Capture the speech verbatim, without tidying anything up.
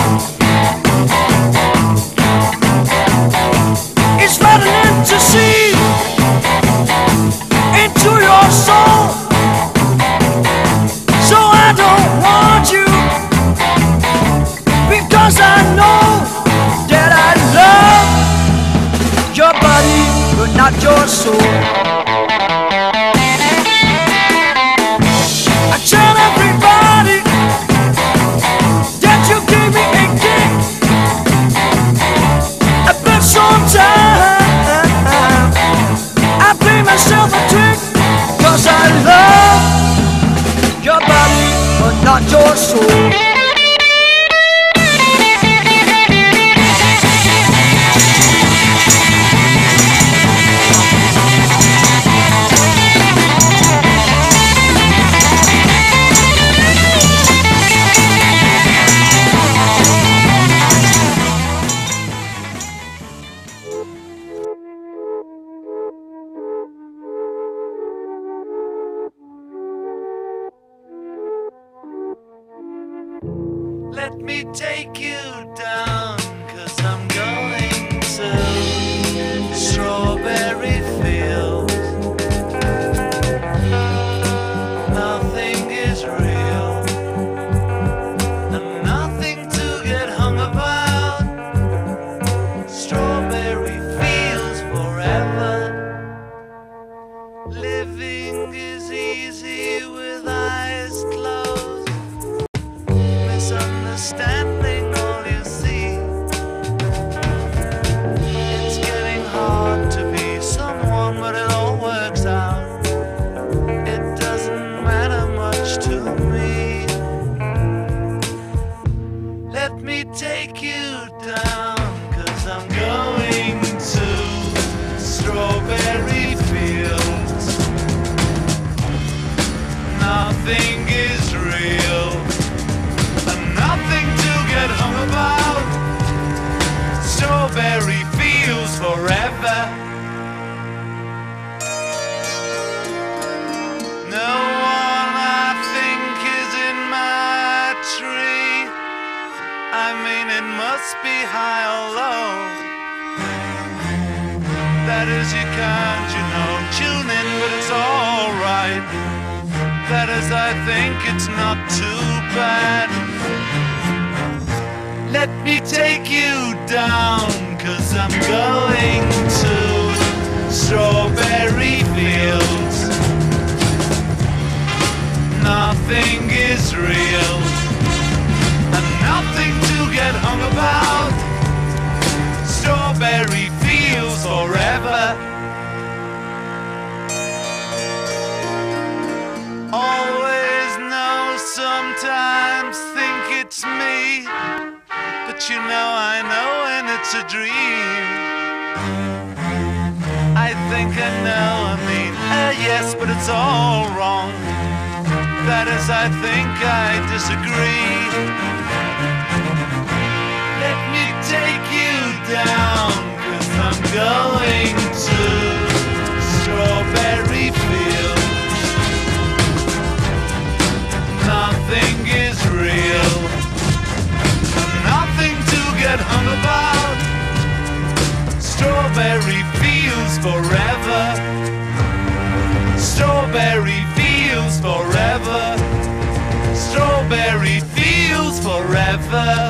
It's rattling to see into your soul. So I don't want you, because I know that I love your body, but not your soul. I tell everybody that you gave me a kick, but sometimes I play myself a trick, cause I love your body, but not your soul. Let me take you down, cause I'm going to strawberry fields. Nothing is real, and nothing to get hung about. Strawberry fields forever. Living is easy with eyes closed. Misunderstanding all you see. It's getting hard to be someone, but it all works out. It doesn't matter much to me. Let me take you down, cause I'm going to strawberry fields. Nothing is real, nothing to get hung about. Strawberry fields forever. No one I think is in my tree. I mean, it must be high or low. That is, you can't, you know, tune in, but it's alright. That is, I think it's not too bad. Let me take you down, cause I'm going to strawberry fields. Nothing is real, and nothing to get hung about. Strawberry fields forever. Always know, sometimes think it's me, but you know I know when it's a dream. I think I know, I mean, uh, yes, but it's all wrong. That is, I think I disagree. Let me take you down, cause I'm going to strawberry fields. Nothing is real, nothing to get hung about. Strawberry fields forever. Strawberry fields forever. Strawberry fields forever.